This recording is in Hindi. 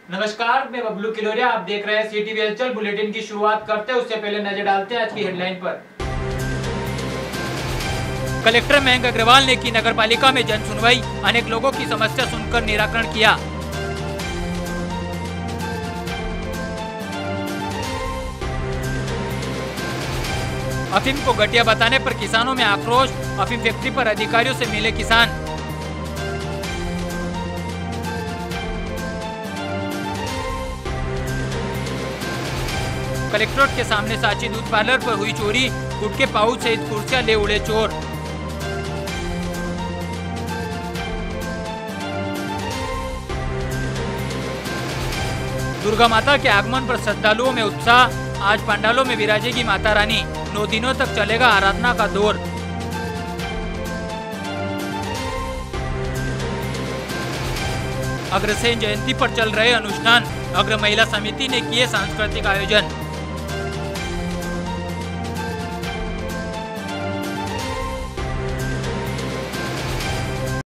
नमस्कार, मैं बबलू किलोरिया। आप देख रहे हैं सीटीवी हलचल। बुलेटिन की शुरुआत करते हैं उससे पहले नजर डालते हैं आज की हेडलाइन पर। कलेक्टर मयंक अग्रवाल ने की नगर पालिका में जन सुनवाई, अनेक लोगों की समस्या सुनकर निराकरण किया। अफीम को घटिया बताने पर किसानों में आक्रोश, अफीम फैक्ट्री पर अधिकारियों से मिले किसान। कलेक्ट्रेट के सामने सांची दूध पार्लर पर हुई चोरी, गुटके पाउच सहित कुर्सियां ले उड़े चोर। दुर्गा माता के आगमन पर श्रद्धालुओं में उत्साह, आज पंडालों में विराजेगी माता रानी, 9 दिनों तक चलेगा आराधना का दौर। अग्रसेन जयंती पर चल रहे अनुष्ठान, अग्र महिला समिति ने किए सांस्कृतिक आयोजन।